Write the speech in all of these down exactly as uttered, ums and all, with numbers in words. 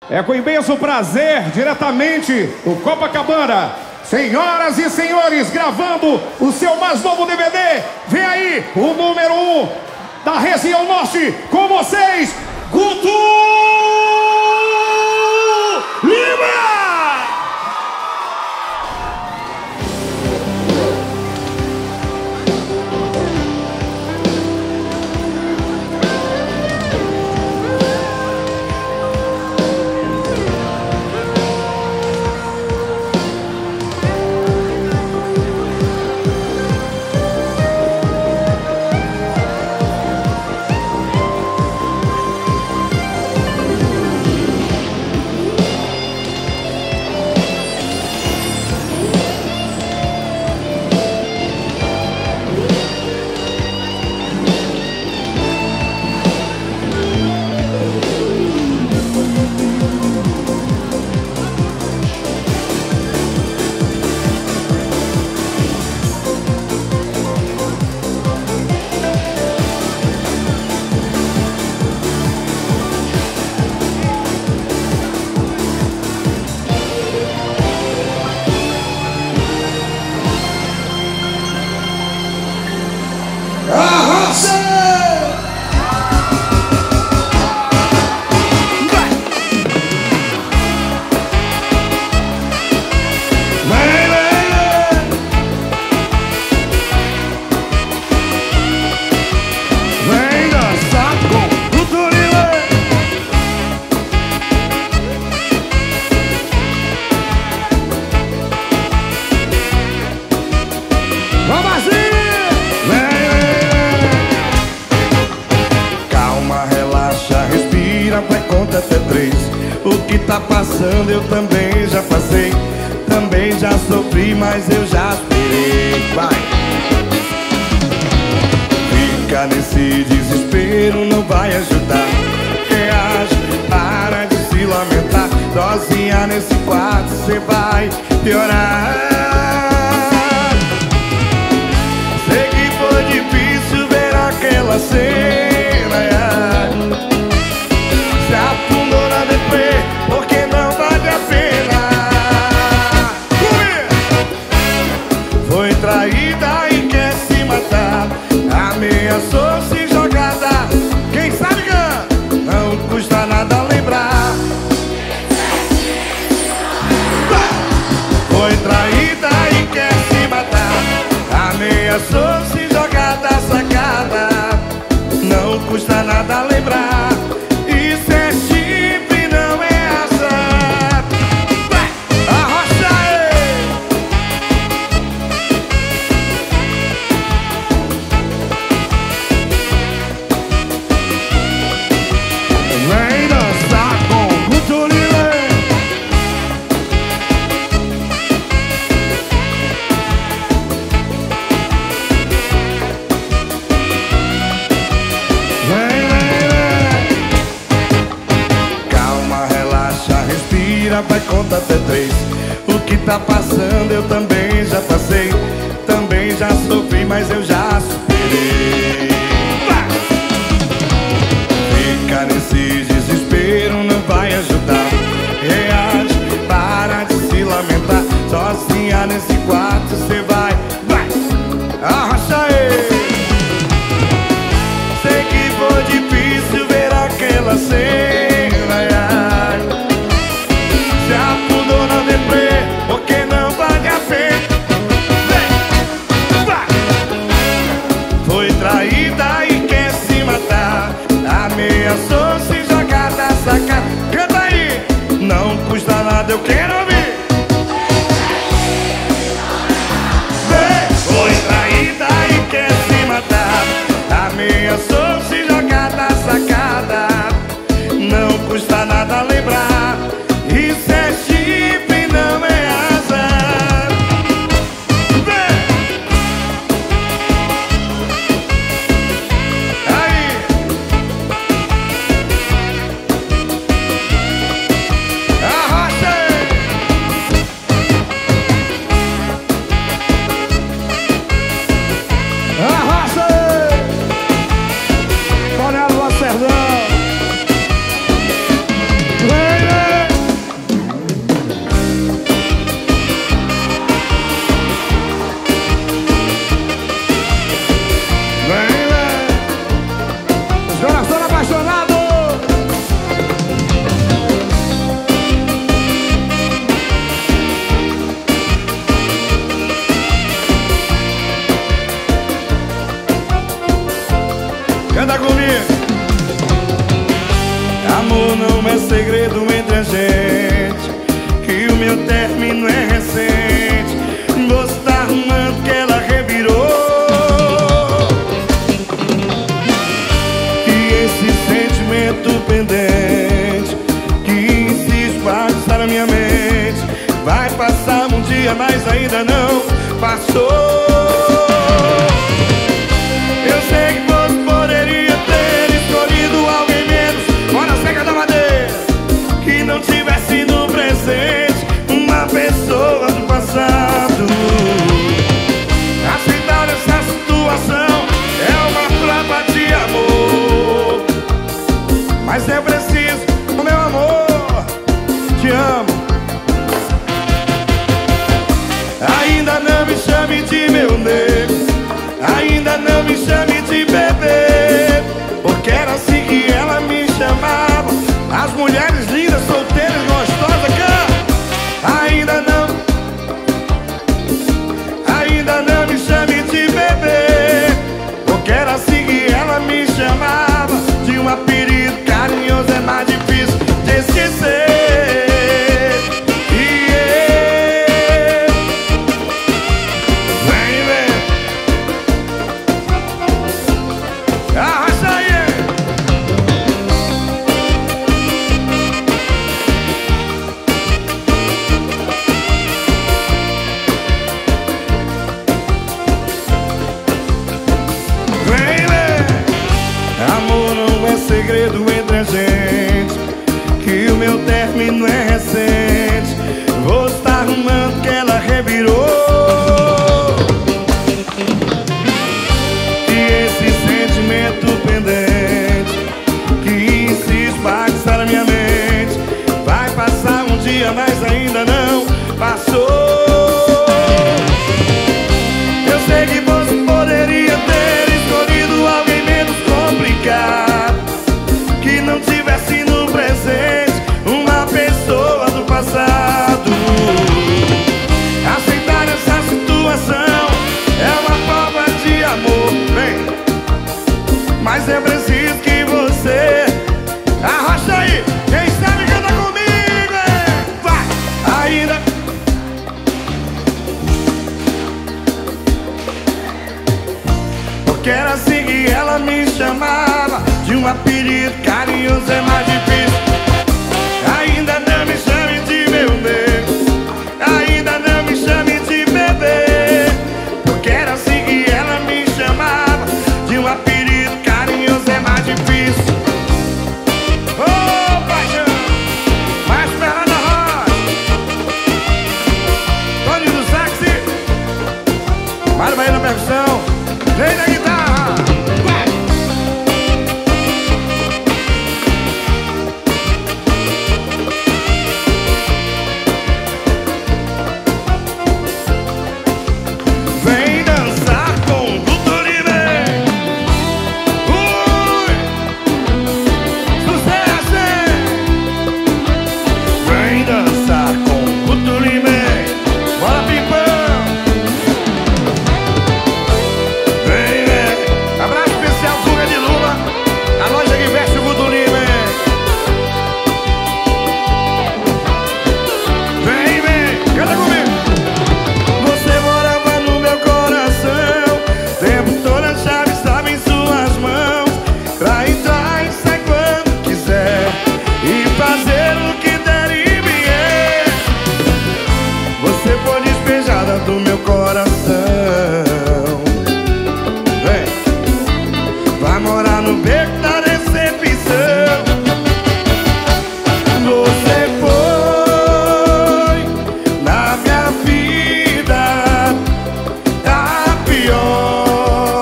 É com imenso prazer, diretamente do Copacabana, senhoras e senhores, gravando o seu mais novo D V D. Vem aí o número um da região norte, com vocês, Guto Lima! Até três. O que tá passando eu também já passei, também já sofri, mas eu já esperei. Vai! Fica nesse desespero, não vai ajudar. Reage, para de se lamentar. Sozinha nesse quarto cê vai piorar. Sei que foi difícil ver aquela cena. Se afundou na deprê, porque não vale a pena. Foi traída e quer se matar. Ameaçou se jogada. Quem sabe ganha, não custa nada lembrar. Foi traída e quer se matar. Ameaçou se jogada, sacada. Não custa nada lembrar. Vai, conta até três. O que tá passando eu também já passei, também já sofri, mas eu já superei. Vai! Fica nesse desespero, não vai ajudar. Reage, para de se lamentar. Sozinha nesse quarto cê vai, vai, arrocha aí. Sei que foi difícil ver aquela cena. Porque não vale a pena. Foi traída e quer se matar. Ameaçou se jogar da sacada. Canta aí, não custa nada, eu quero ouvir. Foi traída e quer se matar. Ameaçou se jogar da sacada. Não custa nada lembrar. Isso é chifre, não é azar. Aí. Arrocha. na minha mente. Vai passar um dia, mas ainda não passou. Eu sei que você poderia ter escolhido alguém menos fora seca da madeira, que não tivesse no presente uma pessoa do passado. Aceitar essa situação é uma prova de amor, mas eu preciso, oh meu amor, te amo. Ainda não me chame de meu nego, ainda não me chame de bebê, porque era assim que ela me chamava. As mulheres lindas, solteiras, gostosas, cara. Ainda não, ainda não me chame de bebê, porque era assim que ela me chamava. De um apelido carinhoso é mais difícil de esquecer. Segredo entre a gente, que o meu término é recente. Vou estar arrumando que ela revirou, e esse sentimento pendente que insiste bagunçar na minha mente. Vai passar um dia, mas ainda não passou. Eu sei que você poderia ter escolhido alguém menos complicado, que não tivesse no presente uma pessoa do passado. Aceitar essa situação é uma prova de amor, bem, mas eu preciso que você arrocha aí. Quem sabe canta comigo, hein? Vai! Ainda porque era assim que ela me chamava. De um apelido carinhoso é mais difícil. Ainda não me chame de meu nego, ainda não me chame de bebê, porque era assim que ela me chamava. De um apelido carinhoso é mais difícil. Ô, oh, paixão, mais perna da rocha, Tony do sax, Mário Bahia na percussão, Rei da guitarra. Do meu coração, vem, vai morar no beco da recepção. Você foi na minha vida a pior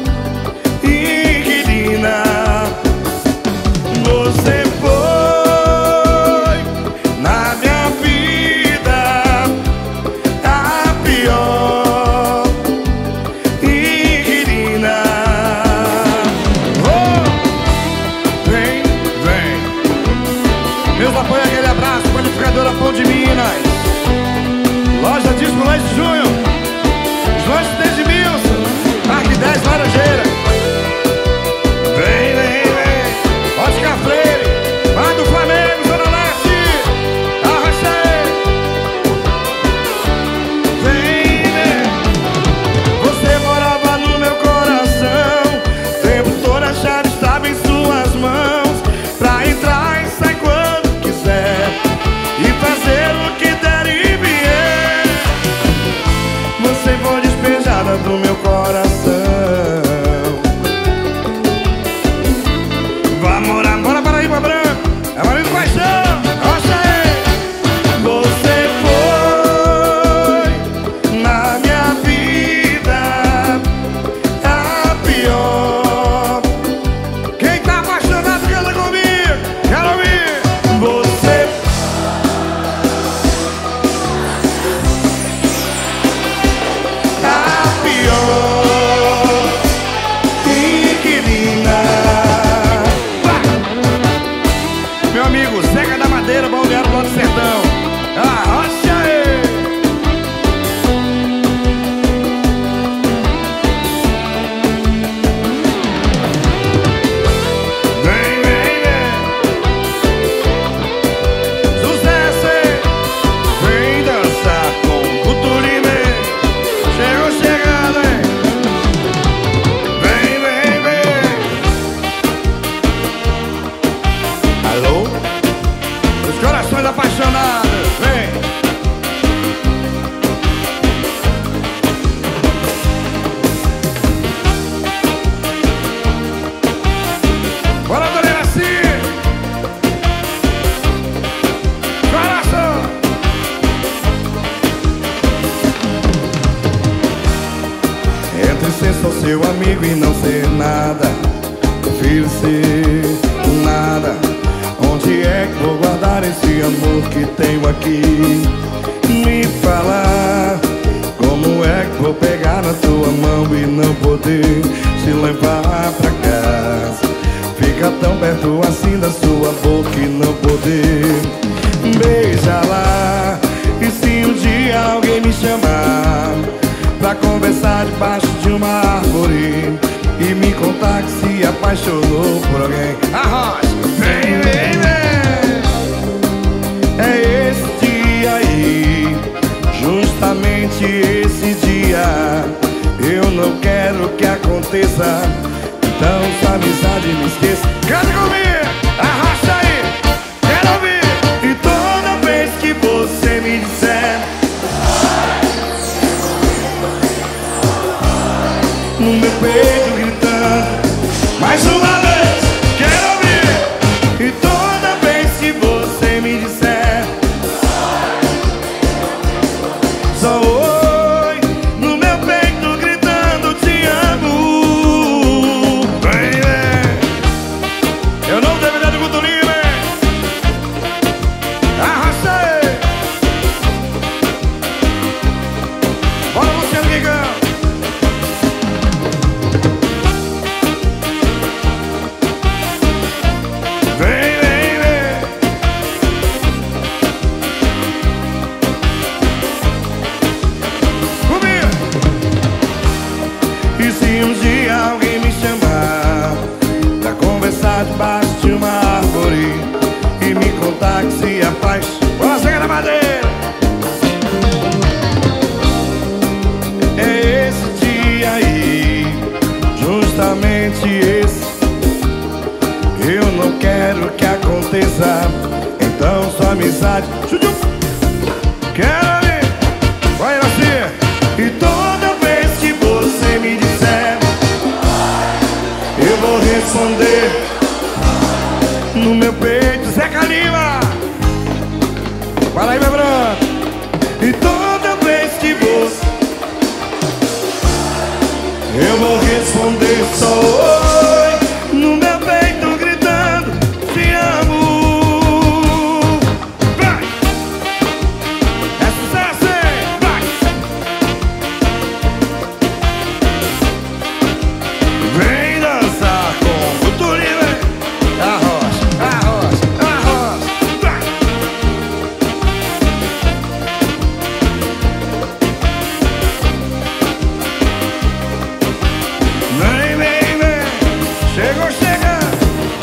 inquilina. Você foi na minha vida Pão de Minas, loja Disco Lanche Júnior, os lanches desde Milson, Parque dez Laranjeira. Vem, vem, vem, Oscar Freire, Mar do Flamengo, Zona Leste, Arrochei. Vem, vem, você morava no meu coração, o tempo todo a chave estava em suas mãos, pra entrar e sair quando quiser e fazer apaixonado. Vem. Bora, Dona Iraci. Coração. Entre ser só seu amigo e não ser nada, prefiro ser nada. Onde é que vou guardar esse amor que tenho aqui? Me fala, como é que vou pegar na tua mão e não poder te levar pra casa? Fica tão perto assim da sua boca e não poder beijar lá. E se um dia alguém me chamar pra conversar debaixo de uma árvore e me contar que se apaixonou por alguém, arroz, vem, vem, vem. É esse dia aí, justamente esse dia. Eu não quero que aconteça, então sua amizade me esqueça. Canta comigo, arrasta aí, quero ouvir. E toda vez que você me disser no meu peito gritando, mais uma vez, quero ouvir. E toda vez que você me disser só oi, no meu peito gritando, te amo. Vem, vem. Eu não devo dar de culturinha, vem. Arrasta aí. Bora, Luciano Guigão. Vem, vem, vem. Comigo. E se um dia alguém me chamar pra conversar debaixo de uma árvore e me contar que se apaixonou, bora, cega na madeira. É esse dia aí, justamente esse. Eu não quero que aconteça, então sua amizade quero ver. Vai, Iraci. E toda vez que você me disser, eu vou responder no meu peito, Zeca Lima. Fala aí, meu branco. E toda vez que você, eu vou responder só oi, no meu peito gritando, te amo. Vai! É sucesso, hein? Vai! Vem dançar com o Turinho, vem! Arroz, arroz, arroz, vai! Vem, vem, vem! Chegou, chegando!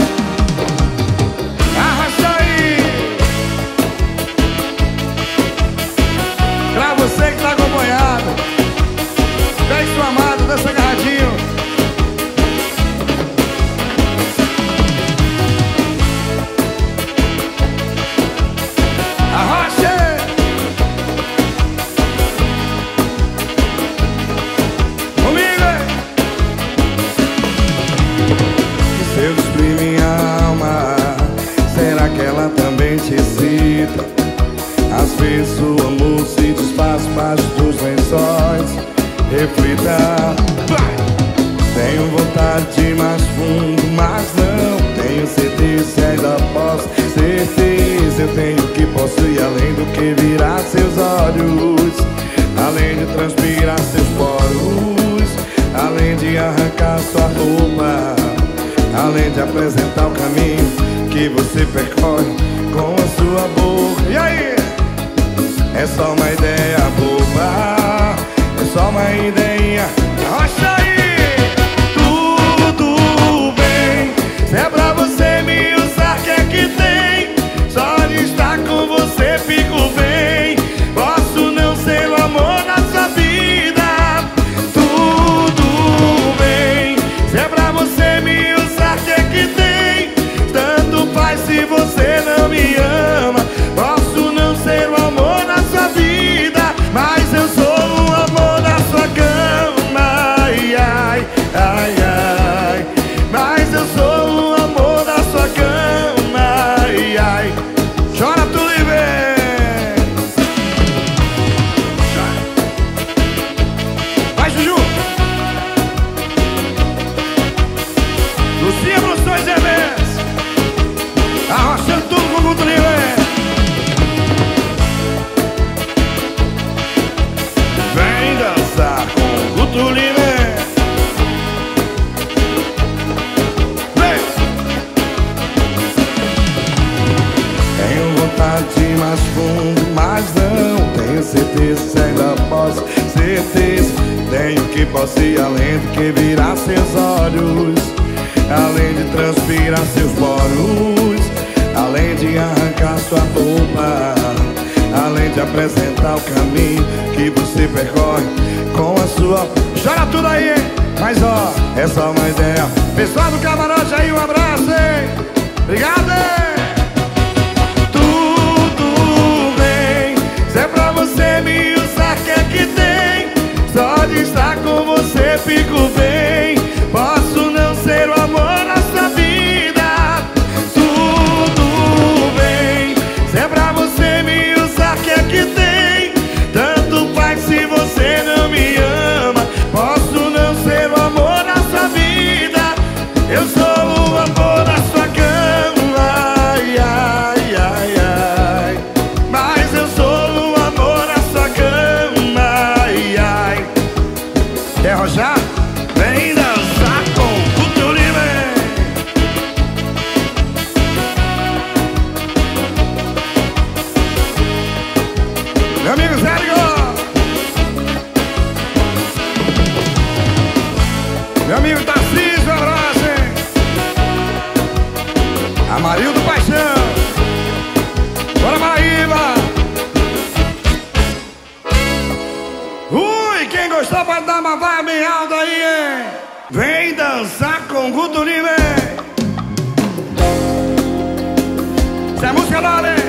Arrasta aí! Pra você que tá acompanhado, pegue sua amada, dança agarradinho. Arrocha! Comigo, hein? Se eu destruir minha alma, será que ela também te excita? Às vezes o amor se desfaz debaixo dos lençóis. Reflita. Tenho vontade de ir mais fundo, mas não tenho certeza se ainda posso. Certeza eu tenho que posso ir além do que virar seus olhos, além de transpirar seus poros, além de arrancar sua roupa, além de apresentar o caminho que você percorre com a sua boca. E aí? É só uma ideia boba, é só uma ideia. Rocha aí, tudo bem. Se é pra você me usar, que é que tem? Só de estar com você fico bem. Posso não ser o amor da sua vida. Tudo bem. Se é pra você me usar, que é que tem? Tanto faz se você não me ama. Posso mais fundo, mas não tenho certeza se ainda posso. Certeza, tenho que posso ir além do que virar seus olhos, além de transpirar seus poros, além de arrancar sua roupa, além de apresentar o caminho que você percorre com a sua... Chora tudo aí, hein? Mas ó, é só uma ideia. Pessoal do camarote aí, um abraço, hein? Obrigado, hein? Tudo bem, se é pra você me usar, que é que tem? Só de estar com você fico bem. Posso não ser o amor da sua vida. Tudo bem, se é pra você me usar, que é que tem? Tanto faz se você não me ama. Posso não ser o amor da sua vida. Eu sou o amor da sua cama. Ai, ai, ai, ai. Mas eu sou o amor da sua cama. Ai, ai. Quer rojar? Vem dançar com o Guto Lima. Meu amigo Sérgio, meu amigo Tarcísio, um abraço, hein? Amarildo Paixão. Bora, Paraíba. Ui, quem gostou pode dar uma vai bem alta aí, hein? Vem dançar com o Guto Lima, hein? Essa é a música da hora, hein?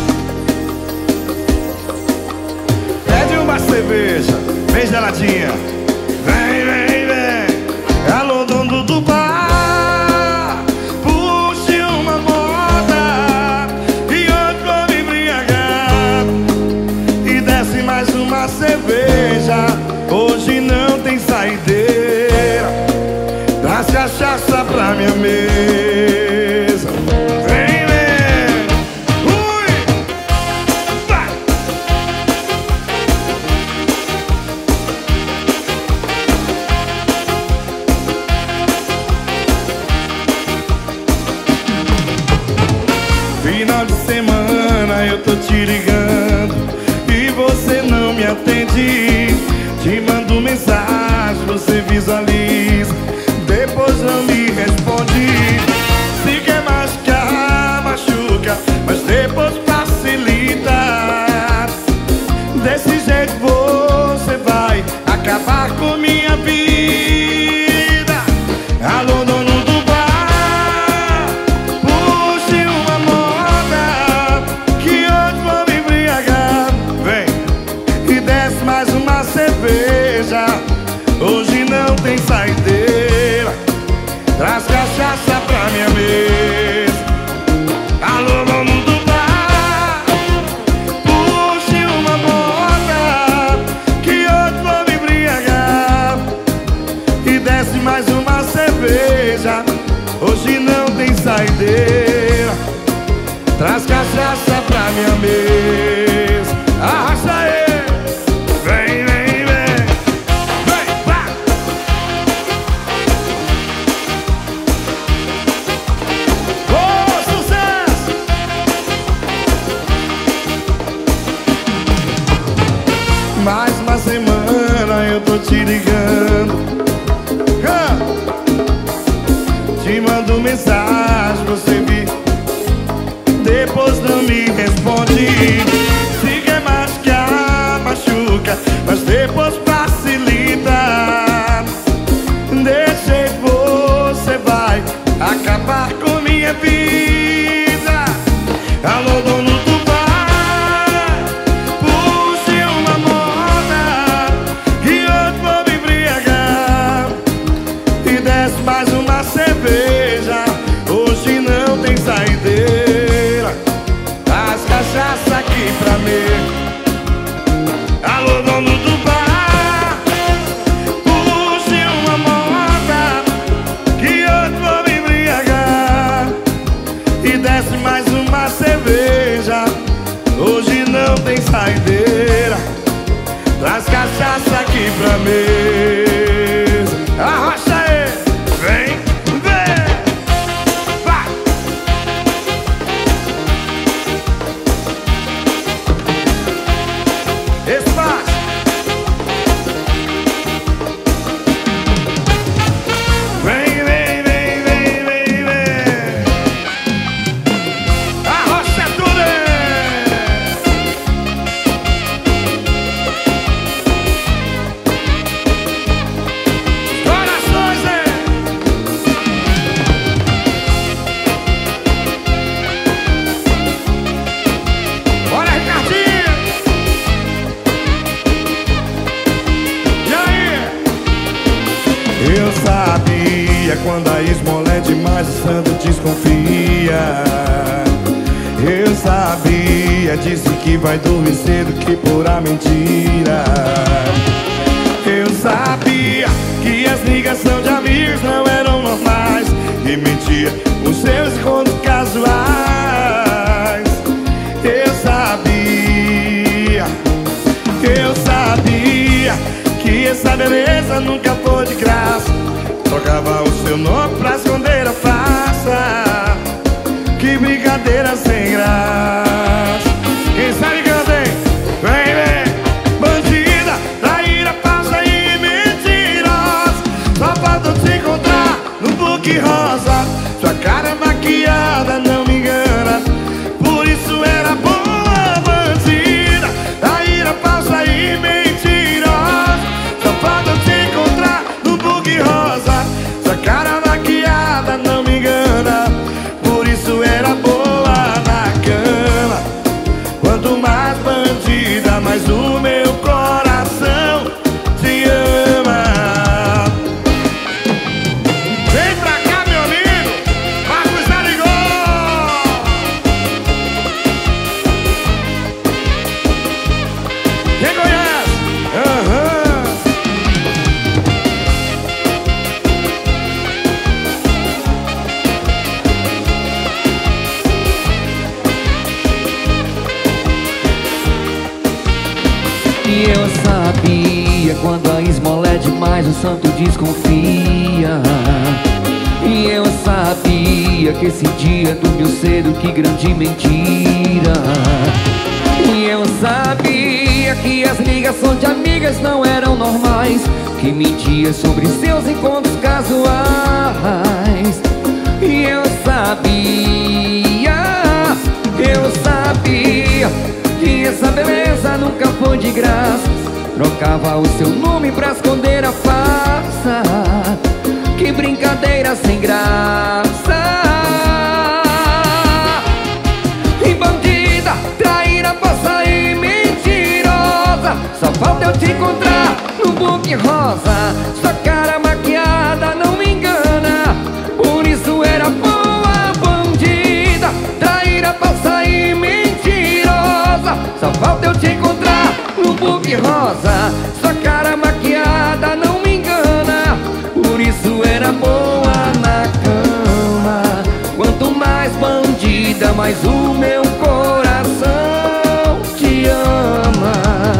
Pede uma cerveja, bem geladinha. Vem, vem, vem. Alô, dono do bar, puxe uma moda e hoje vou me embriagar. E desce mais uma cerveja, hoje não tem saideira. Traz cachaça pra minha mesa. Vem, vem. Ui, vai. Final de semana eu tô te ligando e você não me atende. Te mando mensagem, você visualiza, depois não me responde. Se quer machucar, machuca, mas depois facilita. Desse jeito você vai acabar com minha vida. Alô, dono do bar, puxe uma moda que hoje vou me embriagar. Vem e desce mais uma cerveja, hoje não tem saideira. Traz cachaça pra minha mesa. Alô, dono do bar, puxe uma moda que hoje vou me embriagar. E desce mais uma cerveja, hoje não tem saideira. Traz cachaça pra minha mesa. Arrasta aí. Vem, vem, vem. Vem, vá. Ô, sucesso! Mais uma semana eu tô te ligando. Ah! Te mando mensagem, você vi, depois não me responde. Se quer machucar, machuca, mas depois facilita. Desse jeito você vai acabar com minha vida. Alô, dono do bar, puxe uma moda que hoje vou me embriagar. E desce mais uma cerveja, hoje não tem saideira. Traz cachaça aqui pra mim. Alô, dono do bar, puxe uma moda que hoje vou me embriagar. E desce mais uma cerveja, hoje não tem saideira. Traz cachaça aqui pra mesa. Arrocha aí, vem, vem, vai. santo desconfia. Eu sabia, disse que vai dormir cedo, que pura mentira. Eu sabia que as ligações de amigos não eram normais, e mentia os seus encontros casuais. Eu sabia, eu sabia que essa beleza nunca foi de graça. Trocava o seu nome pra esconder a farsa. Que brincadeira sem graça. Quem sabe canta, hein? Vem, vem. Bandida, traíra, falsa e mentirosa. Só falta eu te encontrar no book rosa. Sua cara maquiada não me engana, por isso era boa. Bandida, traíra, falsa e mentirosa. Só falta eu te encontrar no book rosa. Sua cara maquiada não me engana, por isso era boa na cama. Quanto mais bandida, mais o meu coração te ama. Vem pra cá, meu amigo Marcos Arigó. Quem conhece? Aham. E eu sabia, quando a esmola é demais, o santo desconfia. E eu sabia que esse dia dormiu cedo, que grande mentira. E eu sabia que as ligações de amigas não eram normais, que mentia sobre seus encontros casuais. E eu sabia, eu sabia que essa beleza nunca foi de graça. Trocava o seu nome pra esconder a farsa. Que brincadeira sem graça. E bandida, traíra, falsa e mentirosa. Só falta eu te encontrar no book rosa. Sua cara maquiada não me engana, por isso era boa. Bandida, traíra, falsa e mentirosa. Só falta eu te encontrar no book rosa. Sua cara maquiada não me engana, por isso era boa na cama. Quanto mais bandida, mais o meu coração te ama.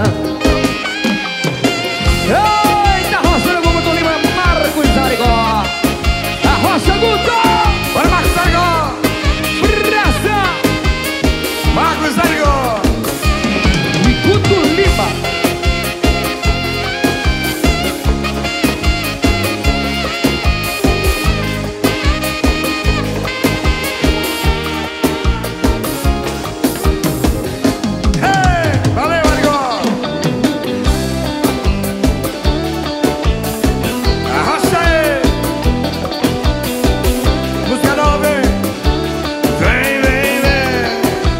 Eita, Rocha Guto Lima, Marcos Arigó. A Rocha Guto, Bora, Marcos Arigó. Braça, Marcos Arigó. Guto Lima. Hey, valeu, Arigó. Arrocha aí. Música nova, hein? Vem, vem, vem.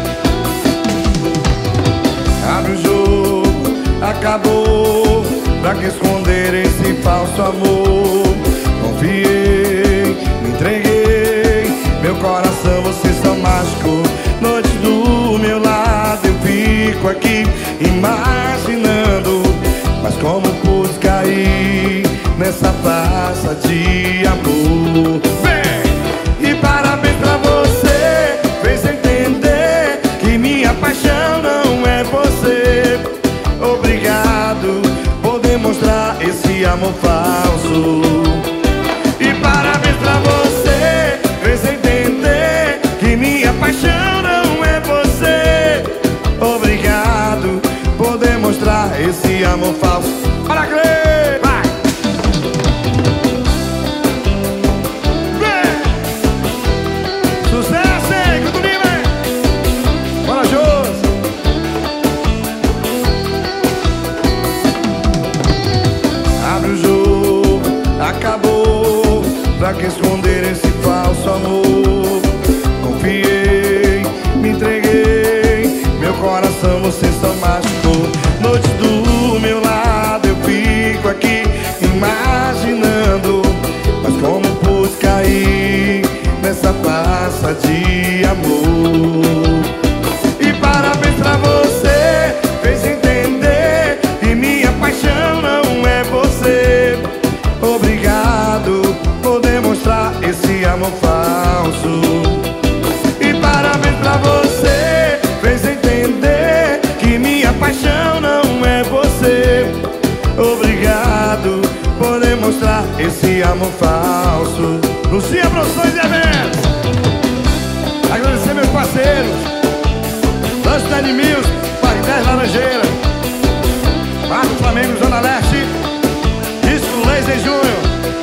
Abre o jogo, acabou. Pra que esconder esse falso amor? Confiei, me entreguei. Meu coração você só machucou. Noite do meu lado eu fico aqui imaginando, mas como pude cair nessa farsa de amor? Vem! E parabéns pra você, fez entender que minha paixão não é você. Obrigado por demonstrar esse amor falso. E parabéns pra você, fez entender que minha paixão não é você. Obrigado por demonstrar esse amor falso. Para crer, vai! Vem! Sucesso, hein, Guto Lima! Corajoso! Abre o jogo, acabou. Pra que esconder esse falso amor? Confiei, me entreguei. Meu coração você só machucou. Noite do meu lado eu fico aqui imaginando, mas como pude cair nessa esse amor falso. Lucia Produções e Eventos. Agradecer meus parceiros Lanche da Animils, Parque dez Laranjeira, Marco Flamengo, Zona Leste, Disco Laser Júnior,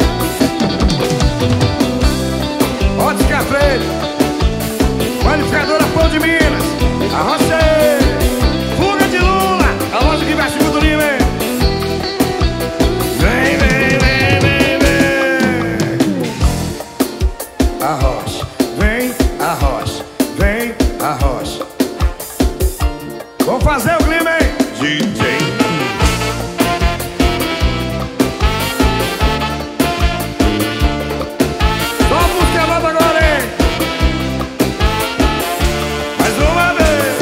Ótica Freire, Qualificadora Pão de Minas, a Rocha, Fuga de Lula, a loja que veste muito Lima. Vem, vem, vem, vem, vem. A Rocha, vem, a Rocha, vem, a Rocha. Vamos fazer o clima, hein? D J. Só a música nova agora, hein? Mais uma vez.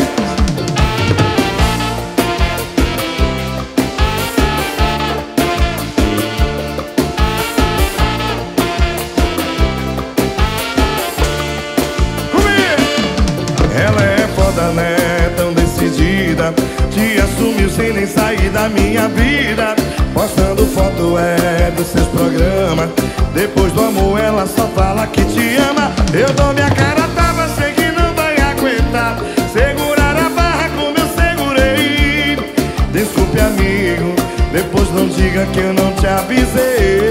Comigo! Ela é foda, né? Tão decidida, te assumiu sem nem sair da minha vida. Postando foto é dos seus programas. Depois do amor ela só fala que te ama. Eu dou minha cara, tava, sei que não vai aguentar. Segurar a barra como eu segurei. Desculpe, amigo, depois não diga que eu não te avisei.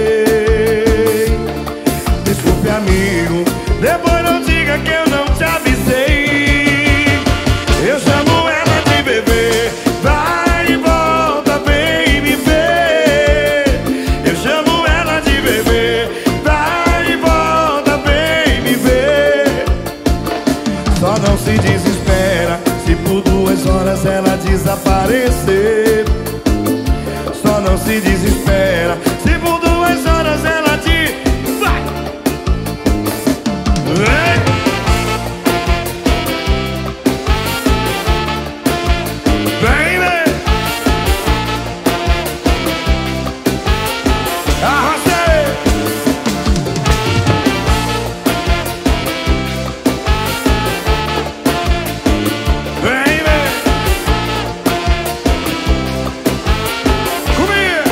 Desculpe, amigo, depois não diga que eu não te avisei. Eu chamo ela de bebê, vai e volta, vem me ver. Eu chamo ela de bebê, vai e volta, vem me ver. Só não se desespera se por duas horas ela desaparecer. Só não se desespera se por duas horas ela te... Vai! Vem! Vem, vem! Arrastei! Vem, vem! Comigo!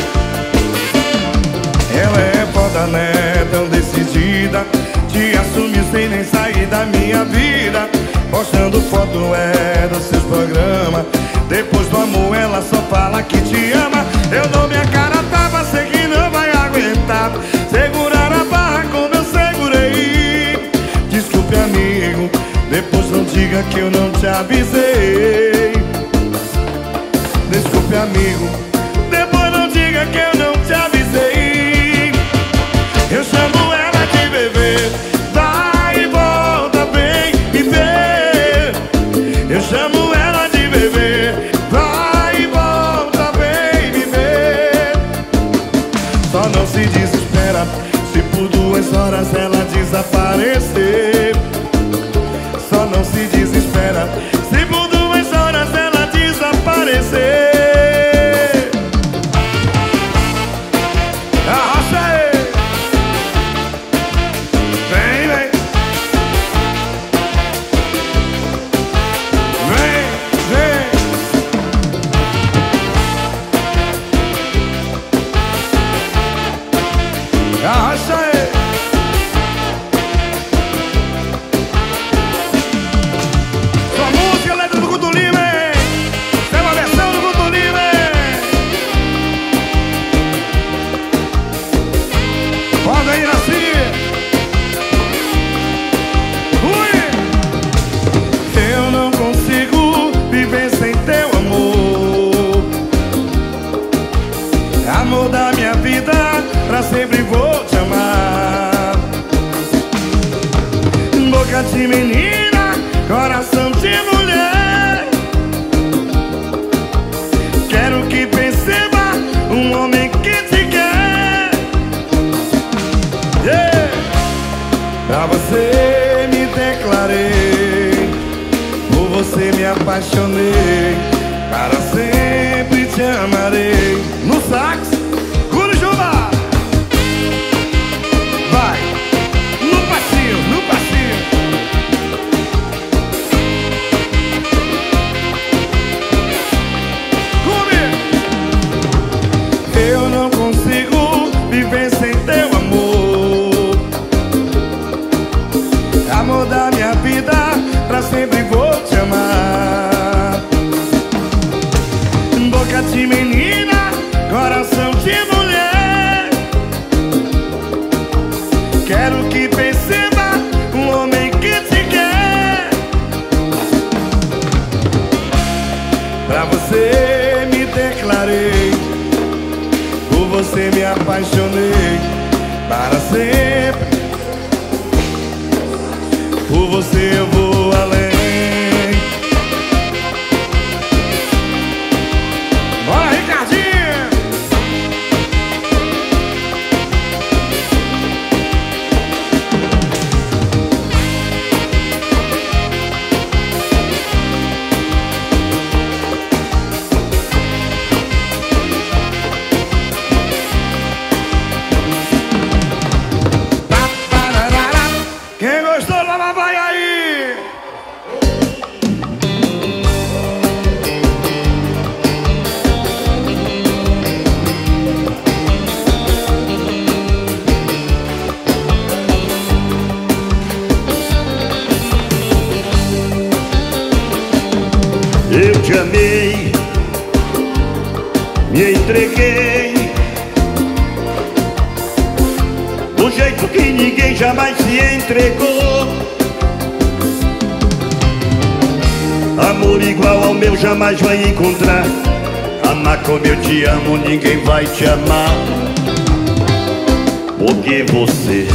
Ela é foda, né? Tão decidida, te assumiu sem nem sair da minha vida. Postando foto é dos seus programas. Depois do amor ela só fala que te ama. Eu dou minha cara, tava, sei que não vai aguentar. Segurar a barra como eu segurei. Desculpe, amigo, depois não diga que eu não te avisei. Desculpe, amigo, depois não diga que eu não te avisei. Eu chamo ela de bebê, vai e volta, vem me ver. Eu chamo ela de bebê, vai e volta, vem me ver. Só não se desespera se por duas horas ela desaparecer. Só não se desespera se por duas horas ela desaparecer. Arrocha aí! Vem, vem! Vem, vem! Arrocha aí! Sua música, letra do Guto Lima, hein? Tem uma versão do Guto Lima, hein? Roda aí, Nasci! Ui! Eu não consigo viver sem teu amor. Amor da minha vida, pra sempre vou te amar. Boca de menina, coração de mulher. Quero que perceba um homem que te quer. Yeah. Pra você me declarei, por você me apaixonei. Para sempre te amarei. No sax, Curujuba. Vai, no passinho, no passinho. Comigo. Eu não consigo viver sem teu de menina, coração de mulher. Quero que perceba um homem que te quer. Pra você me declarei, por você me apaixonei para sempre. Por você eu vou além. Bora, Ricardinho! Quem gostou, lá vai aí! Eu te amei, me entreguei do jeito que ninguém jamais se entregou. Amor igual ao meu jamais vai encontrar. Amar como eu te amo ninguém vai te amar. Porque você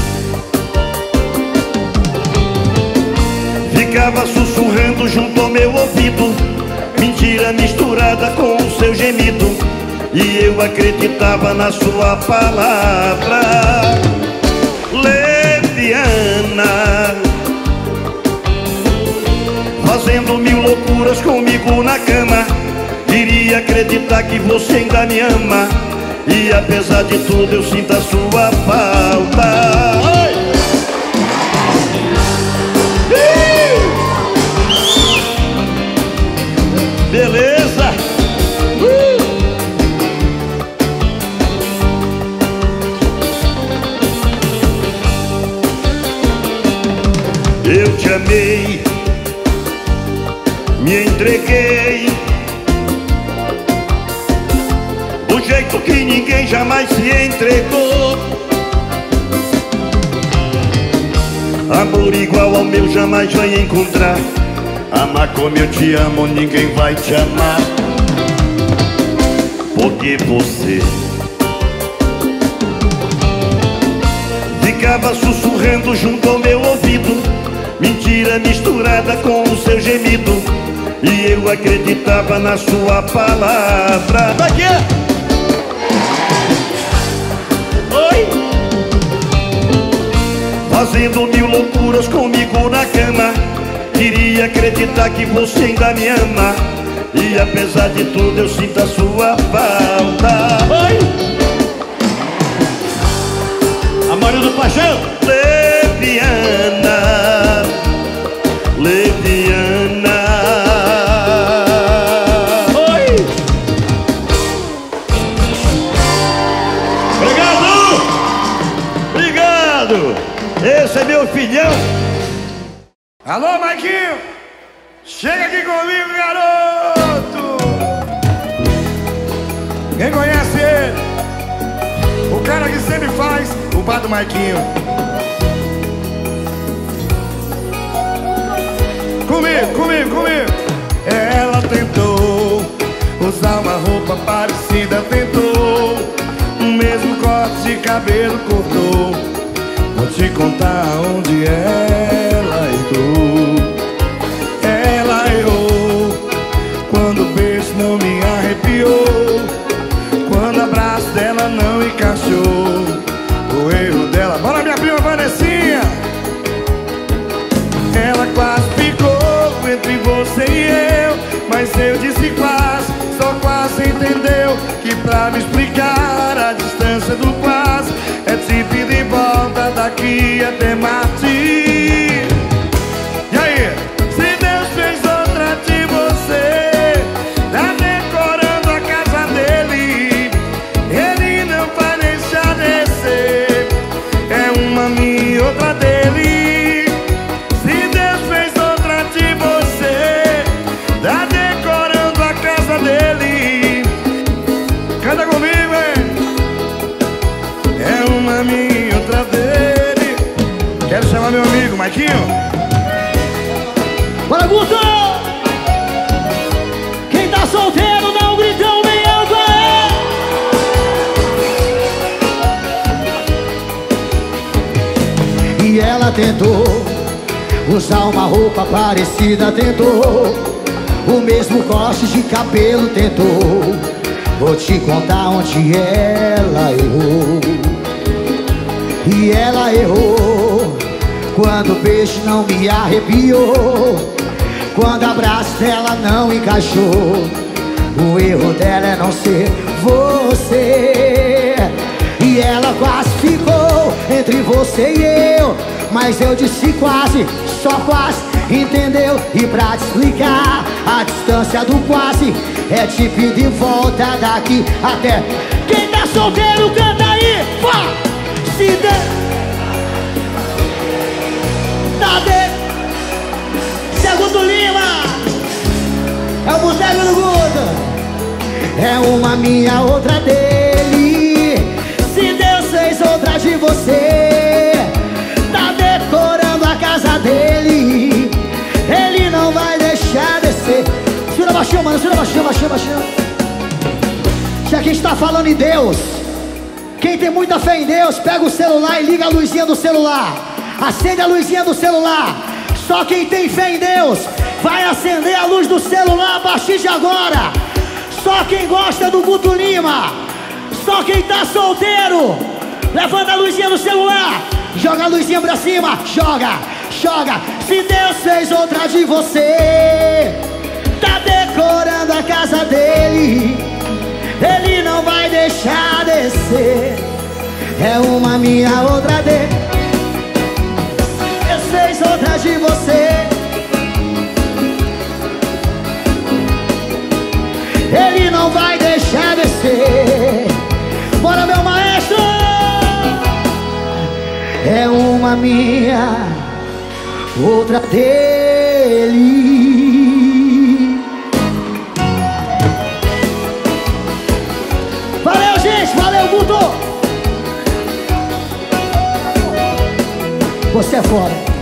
ficava sussurrando junto ao meu ouvido, mentira misturada com o seu gemido, e eu acreditava na sua palavra. Leviana, fazendo mil loucuras comigo na cama, iria acreditar que você ainda me ama, e apesar de tudo eu sinto a sua falta. Oi! Beleza? Uh! Eu te amei, me entreguei do jeito que ninguém jamais se entregou. Amor igual ao meu jamais vai encontrar. Amar como eu te amo ninguém vai te amar. Porque você ficava sussurrando junto ao meu ouvido, mentira misturada com o seu gemido, e eu acreditava na sua palavra. Aqui. Oi! Fazendo mil loucuras comigo na cama, queria acreditar que você ainda me ama, e apesar de tudo eu sinto a sua falta. Oi! A Maria do Paixão. Leviana, Leviana. Oi! Obrigado! Obrigado! Esse é meu filhão. Alô, Maiquinho! Chega aqui comigo, garoto! Quem conhece ele? O cara que sempre faz o bar do Maiquinho. Comigo, comigo, comigo! Ela tentou usar uma roupa parecida, tentou o mesmo corte de cabelo, cortou. Vou te contar onde ela errou. Ela errou quando o beijo não me arrepiou, quando o abraço dela não encaixou. O erro dela, bora minha prima Vanessinha. Ela quase ficou entre você e eu, mas eu disse quase, só quase entendeu que pra me explicar a distância do quase é tipo ir de volta daqui até Marte. E aí? Se Deus fez outra de você, tá decorando a casa dele, ele não vai deixar descer. É uma minha e outra dele. Se Deus fez outra de você, tá decorando a casa dele, Maiquinho. Bora, Guto! Quem tá solteiro dá um gritão bem alto, é! E ela tentou usar uma roupa parecida, tentou o mesmo corte de cabelo, tentou. Vou te contar onde ela errou. E ela errou quando o beijo não me arrepiou, quando o abraço dela não encaixou. O erro dela é não ser você. E ela quase ficou entre você e eu, mas eu disse quase, só quase, entendeu? E pra te explicar, a distância do quase é tipo ir de volta daqui até. Quem tá solteiro canta aí, vá! Se der, tá de Segundo Lima, é o boteco do Guto. É uma minha, outra dele. Se Deus fez outra de você, tá decorando a casa dele. Ele não vai deixar descer. Segura baixinho, mano, segura baixinho, baixinho, baixinho. Já que a gente tá falando em Deus, quem tem muita fé em Deus, pega o celular e liga a luzinha do celular. Acende a luzinha do celular. Só quem tem fé em Deus vai acender a luz do celular a partir de agora. Só quem gosta do Guto Lima, só quem tá solteiro, levanta a luzinha do celular. Joga a luzinha pra cima, joga, joga. Se Deus fez outra de você, tá decorando a casa dele. Ele não vai deixar descer. É uma minha, outra dele. Deus fez outra de você, ele não vai deixar descer. Bora, meu maestro! É uma minha, outra dele. Valeu, gente! Valeu, Guto! Você é foda.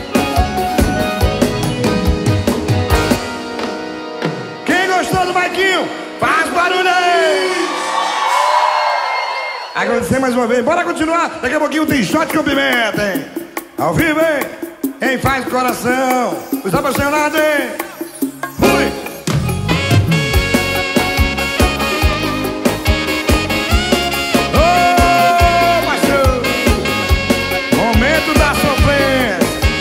Faz barulho aí! Agradecer mais uma vez. Bora continuar. Daqui a pouquinho tem shot com pimenta, hein? Ao vivo, hein? Quem faz coração? Os apaixonados, hein? Fui! Ô, macho! Momento da sofrência.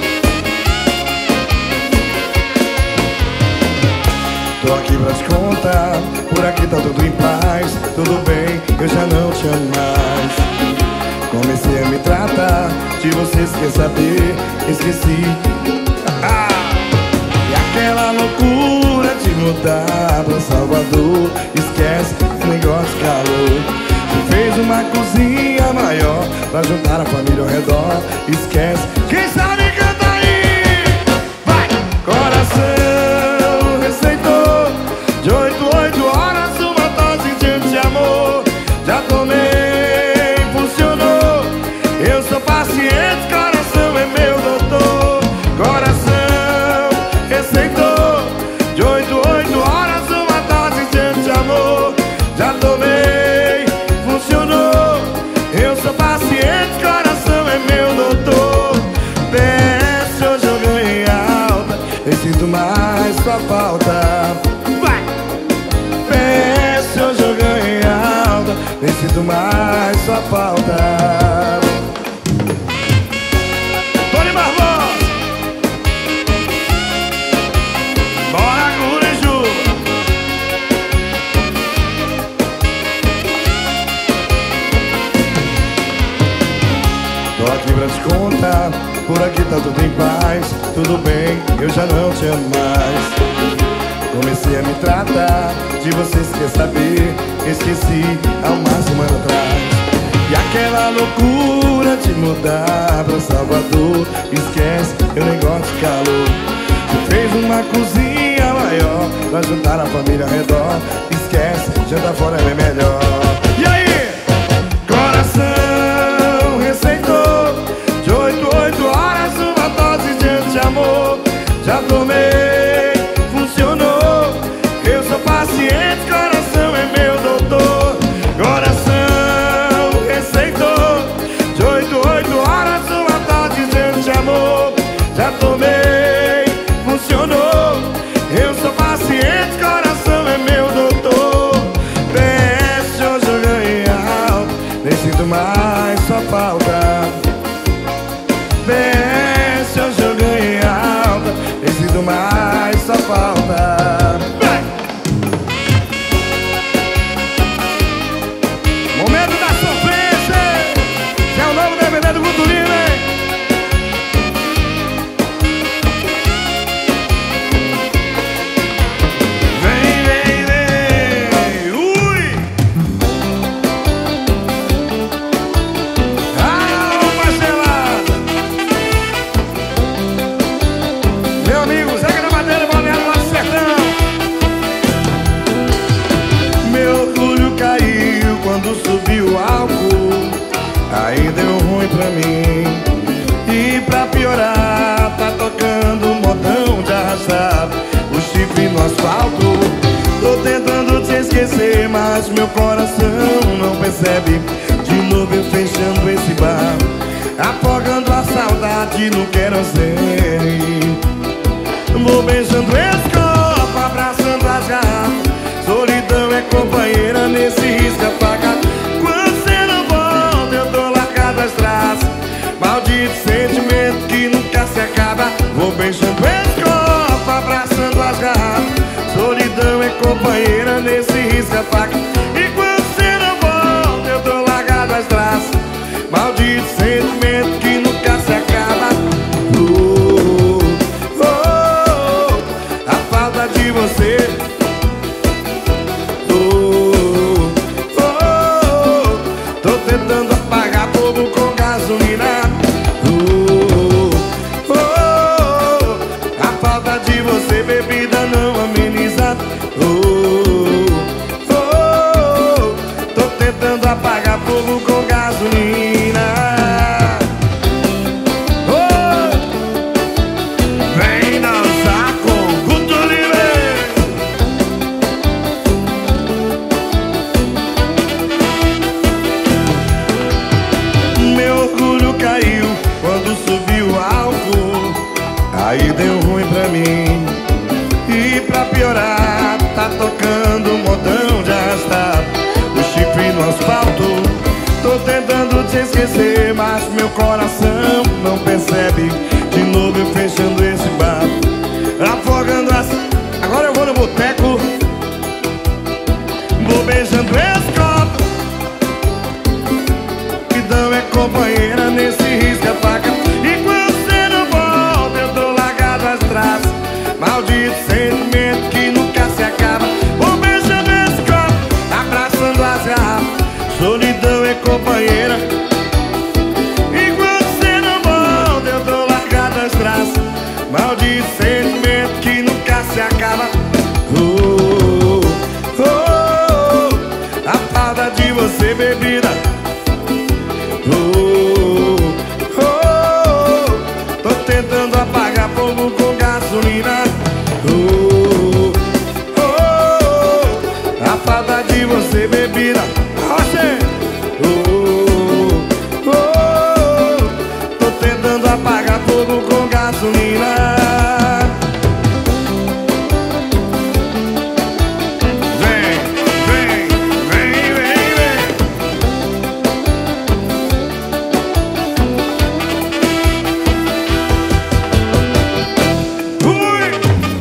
Tô aqui pra te contar, por aqui tá tudo em paz. Tudo bem, eu já não te amo mais. Comecei a me tratar, de você quer saber, esqueci. Ah! E aquela loucura de mudar pra Salvador, esquece o negócio de calor. Você fez uma cozinha maior pra juntar a família ao redor, esquece. Quem sabe canta aí, vai! Coração receitou de oito, oito horas uma dose de amor. Já tomei, funcionou. Eu sou paciente, coração é meu doutor. Coração receitou de oito, oito horas uma dose de amor. Já tomei, funcionou. Eu sou paciente, coração é meu doutor. Desce, hoje eu ganhei alta, eu sinto mais sua falta. Hoje eu ganhei alta, nem sinto mais sua falta. Tony Barbosa, bora, Gureju. Tô aqui pra te contar, por aqui tá tudo em paz. Tudo bem, eu já não te amo mais. Comecei a me tratar, de você se quer saber, esqueci há uma semana atrás. E aquela loucura de mudar pra Salvador, esquece, eu nem gosto de calor. Você fez uma cozinha maior pra juntar a família ao redor, esquece, jantar fora é melhor. E aí? Coração receitou de oito, oito horas uma dose paciente, coração é meu doutor. Coração receitou de oito, oito horas uma tal dizendo de amor. Já tomei, funcionou. Eu sou paciente, coração é meu doutor. P S hoje eu ganhei alto, nem sinto mais, só falta. P S hoje eu ganhei alta, nem sinto mais, só falta. Vai! Momento da surpresa. Esse é o novo D V D do Culturinho, hein? Vem, vem, vem. Ui! Ah, parcelado. Meu amigo, Zeca da Madeira, Balneário lá do Sertão. Meu orgulho caiu quando subiu o álcool. Aí deu ruim pra mim. E pra piorar, tá tocando um modão de arrastar o chifre no asfalto. Tô tentando te esquecer, mas meu coração não percebe. De novo eu fechando esse bar, afogando a saudade no querosene. Vou beijando esse copo, abraçando as garrafas. Solidão é companheira nesse risca-faca. Quando cê não volta, eu tô largado às traças. Maldito sentimento que nunca se acaba. Vou beijando esse copo, abraçando as garrafas. Solidão é companheira nesse risca-faca. E quando cê não volta, eu tô largado às traças. Maldito sentimento que nunca se acaba. Oh, oh, oh, a falta de você. Oh, oh, oh, tô tentando apagar fogo com gasolina. Oh, oh, oh, a falta de você, bebida não ameniza. Oh, oh, oh, tô tentando apagar fogo com gasolina. Oh, vem dançar com Guto Livre. Meu orgulho caiu quando subiu o álcool. Aí deu ruim pra mim. E pra piorar, tá tocando um modão de arrastar o chifre no asfalto. Tô tentando te esquecer, mas meu coração não percebe. De novo eu fechando esse bar, afogando as... Agora eu vou no boteco. Vou beijando esse copo. Então é companheira nesse risca-faca. E quando cê não volta, eu tô largado às traças. Maldito sentimento que nunca se acaba. Vou beijando esse copo, abraçando as garrafas. Solidão é companheira. E quando cê não volta, eu tô largado às traças. Maldito sentimento que nunca se acaba. Oh, oh, oh, a falta de você, bebida. Oh, oh, oh, tô tentando apagar fogo com gasolina. Oh, oh, oh, a falta de você, bebida. Você. Oh, oh, oh, tô tentando apagar fogo com gasolina. Vem, vem, vem, vem, vem. Ui!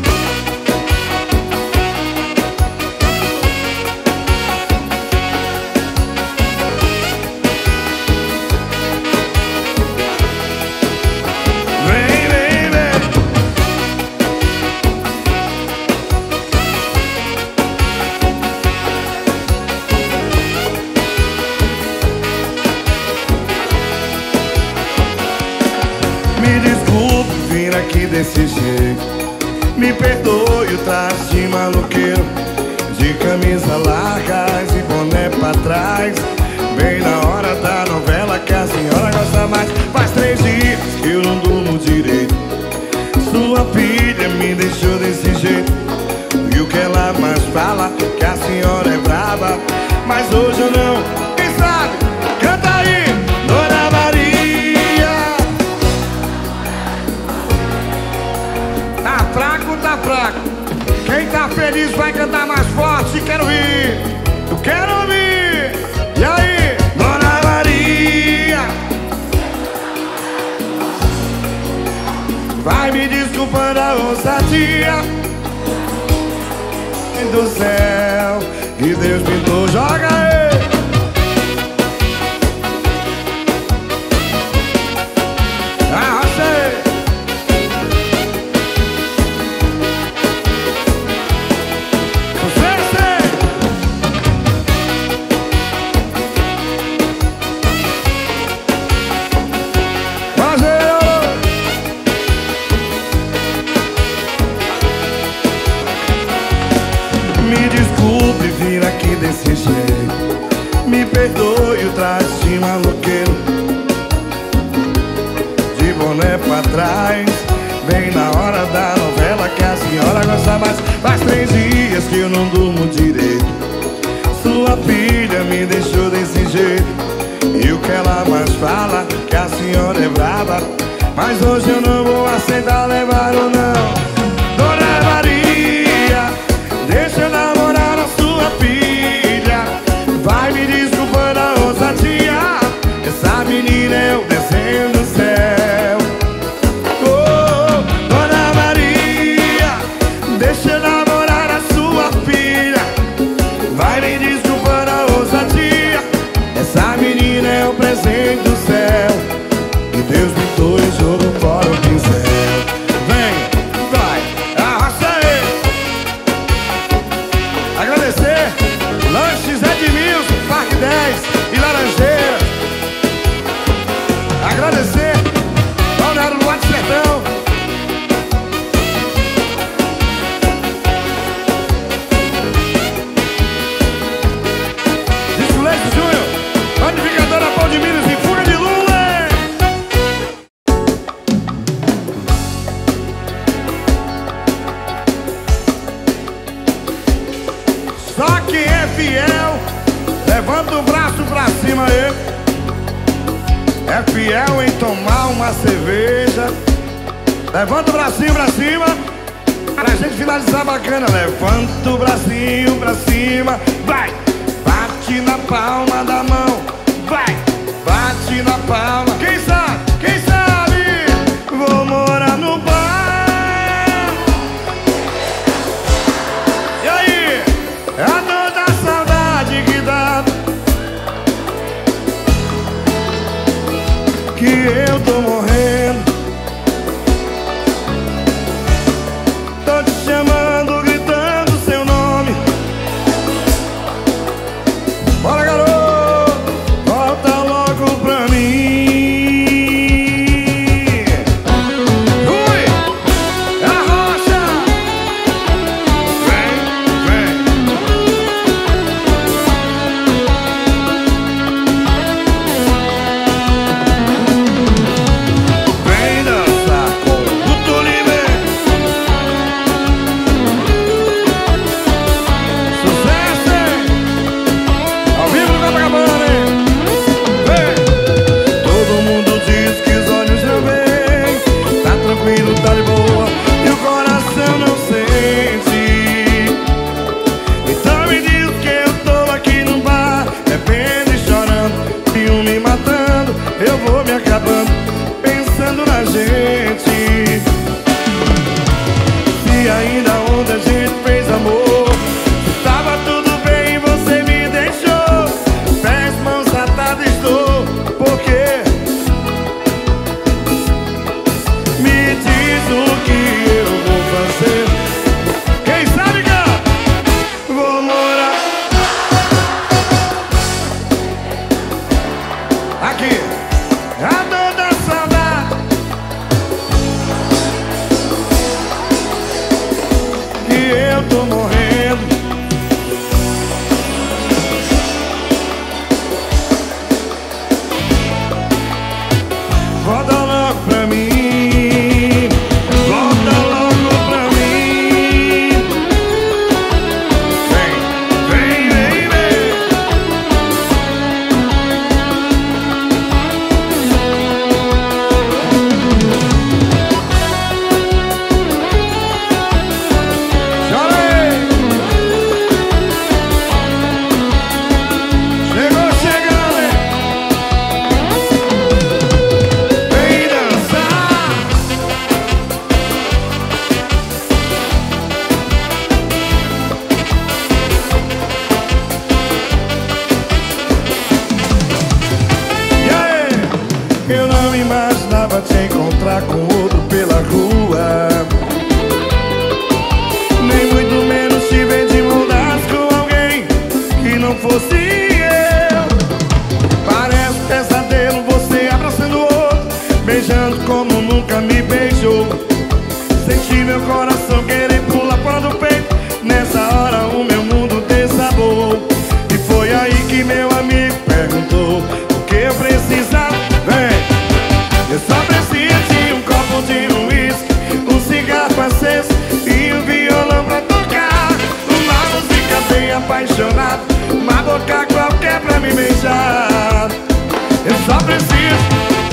Vem, vem, vem. Me desculpe vir aqui desse jeito. Me perdoe o traje de maluqueiro, de camisa larga e boné pra trás. Bem na hora da novela que a senhora gosta mais. Faz três dias que eu não durmo direito. Sua filha me deixou desse jeito. E o que ela mais fala que a senhora é brava, mas hoje eu não. Quem sabe? Canta aí, Dona Maria. Tá fraco, tá fraco. Quem tá feliz vai cantar mais forte. Quero ouvir, eu quero ouvir. E aí, Dona Maria? Vai me desculpando a ousadia do céu que Deus pintou, joga aí. Arrasei. Me desculpe vir aqui desse jeito, me perdoe o traje de maloqueiro, de boné pra trás, bem na hora da novela que a senhora gosta mais. Faz três dias que eu não durmo direito, sua filha me deixou desse jeito, e o que ela mais fala que a senhora é brava, mas hoje eu não vou aceitar levar ou não. Dona Maria, deixa eu namorar a sua filha. Vai me desculpando a ousadia, essa menina é o desenho do céu. Oh, Dona Maria, deixa eu namorar a sua filha. Vai me desculpando a ousadia, essa menina é o presente do céu, que Deus pintou e jogou fora o pincel. Vem, vai, arrasta aí. Agradecer Lanches Edmilson, Parque dez e Laranjeira. Agradecer Balneário do Alto Sertão. Disco Leite Júnior, Panificadora Pão de Milhos e Fuga de Lula. Só quem é fiel, levanta o braço pra cima aí. É fiel em tomar uma cerveja. Levanta o bracinho pra cima, pra gente finalizar bacana. Levanta o bracinho pra cima, vai. Bate na palma da mão, vai. Bate na palma. Quem sabe? Quem sabe? Vou morar no bar. E aí? É a dor da saudade que dá, que eu tô morrendo. Tô te chamando, gritando seu nome. Bora, garoto, volta logo pra mim. não imaginava te encontrar com outro pela rua, nem muito menos te ver de mão dadas com alguém que não fosse eu. Parece um pesadelo você abraçando o outro, beijando como nunca me beijou. Senti meu coração querer pular fora do peito. Nessa hora o meu mundo desabou. E foi aí que meu amigo perguntou o que eu precisava. Vem, eu só preciso de um copo de uísque, um cigarro aceso e um violão pra tocar. Uma música bem apaixonada, uma boca qualquer pra me beijar. Eu só preciso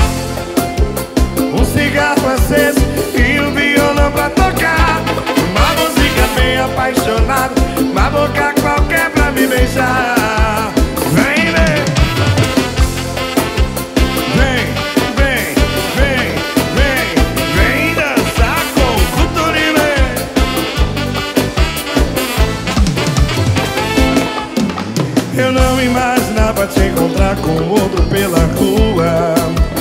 um cigarro aceso e um violão pra tocar. Uma música bem apaixonada, uma boca qualquer pra me beijar. Vem, vem, vem, vem, vem, vem, vem dançar com Cultura. Eu não imaginava te encontrar com outro pela rua,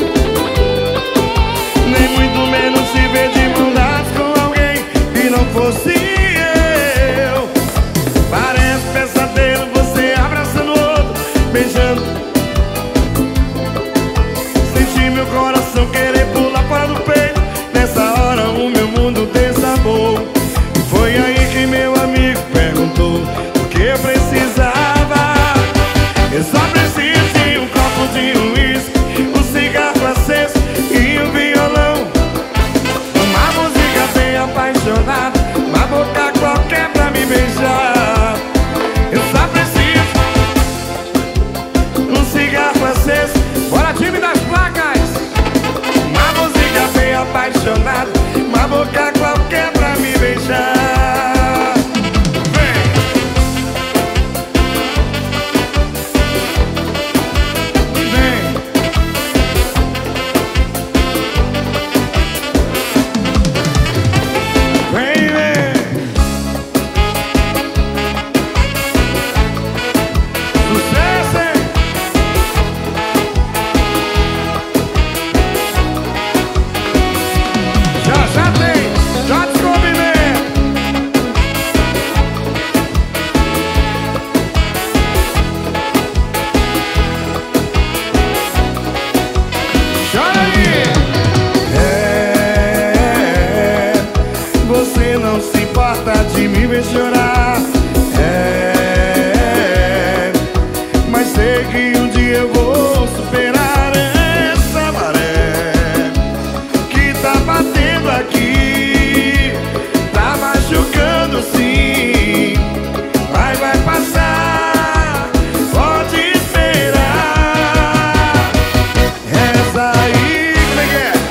nem muito menos te ver de mão dadas com alguém que não fosse eu. Parece pesadelo você abraçando o outro, beijando. Senti meu coração querer pular fora do peito. Nessa hora o meu mundo desabou. E foi aí que meu amigo perguntou o que eu precisava. Eu só preciso de um copo de uísque, um cigarro aceso e um violão. Uma música bem apaixonada, uma boca qualquer pra me beijar. Eu só preciso um cigarro aceso. Bora, time das placas! Uma música bem apaixonada, uma boca qualquer pra me beijar. Você não se importa de me ver chorar, é, mas sei que um dia eu vou superar essa maré que tá batendo aqui, tá machucando sim, mas vai passar, pode esperar. Essa aí, como é que é?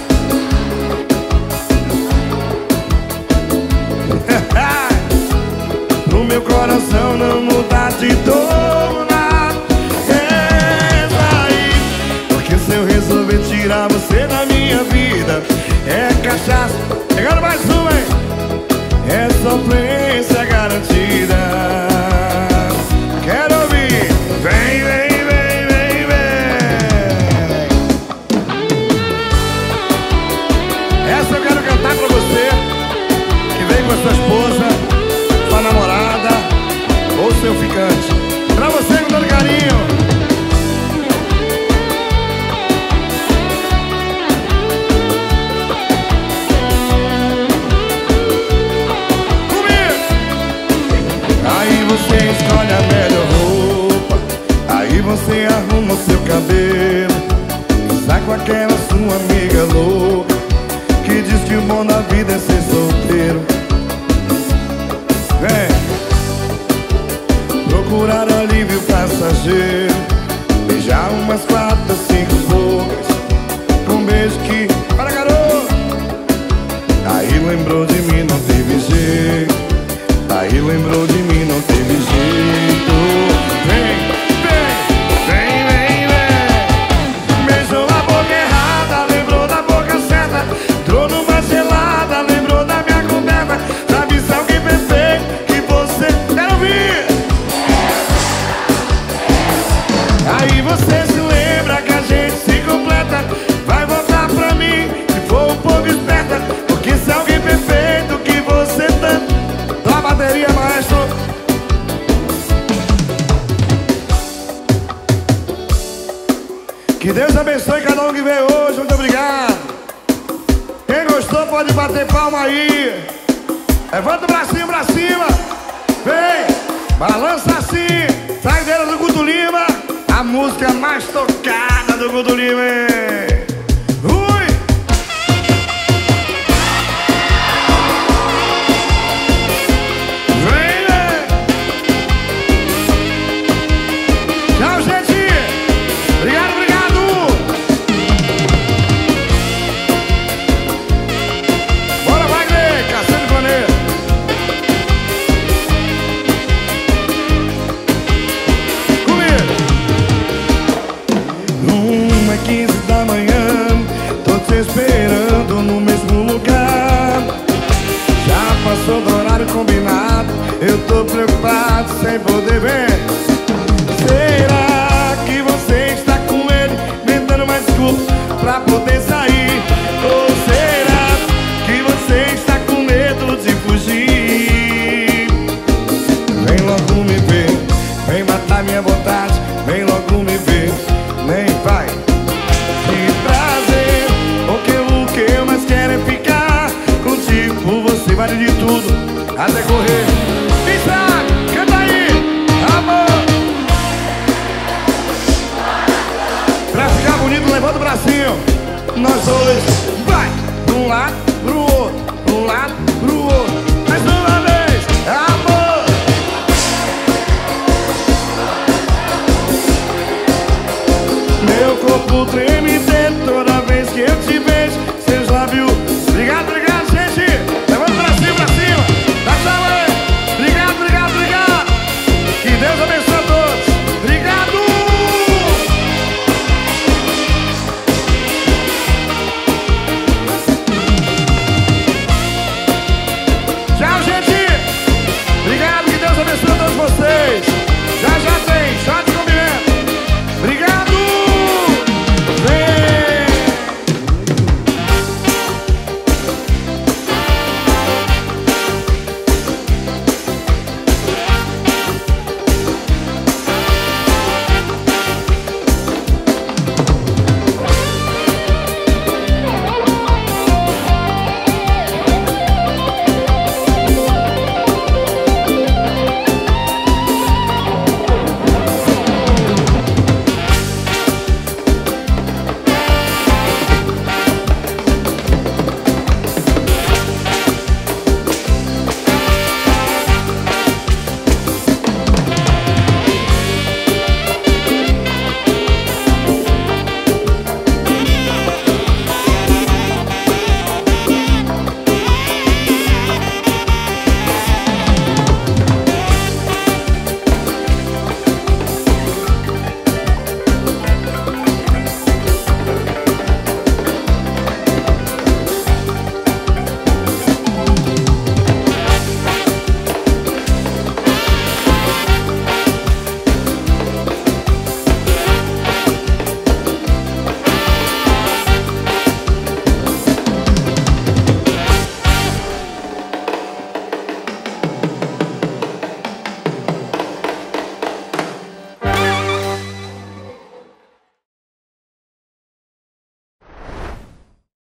No meu coração não muda de dor nada. É daí, porque se eu resolver tirar você da minha vida, é cachaça, pegando mais uma, hein? É sofrência garantida. Quero ouvir, vem, vem, vem, vem, vem. Essa eu quero cantar pra você que vem com a sua esposa, sua namorada ou seu ficante. Pra você com todo carinho. Comigo! Aí você escolhe a melhor roupa, aí você arruma o seu cabelo e sai com aquela sua amiga louca que diz que o bom da vida é ser solteiro. Vem procurar alívio passageiro, beijar umas quatro, cinco bocas com um beijo que... Para, garoto! Aí lembrou de mim, não teve jeito. Aí lembrou de mim, não teve jeito. Vem, vem, vem, vem, vem. Beijou a boca errada, lembrou da boca certa. Entrou numa gelada, lembrou da minha coberta. Sabe se alguém perfeito que você... Quero ouvir! Aí você se lembra que a gente se completa. Vai Que Deus abençoe cada um que veio hoje. Muito obrigado. Quem gostou pode bater palma aí. Levanta o bracinho pra cima. Vem, balança assim. Saideira do Guto Lima. A música mais tocada do Guto Lima, hein? Ui! Vem, né? Tchau, gente. Obrigado, obrigado. Bora, Wagner, Cacete Planeta. quinze da manhã, tô te esperando no mesmo lugar. Já passou do horário combinado, eu tô preocupado sem poder ver.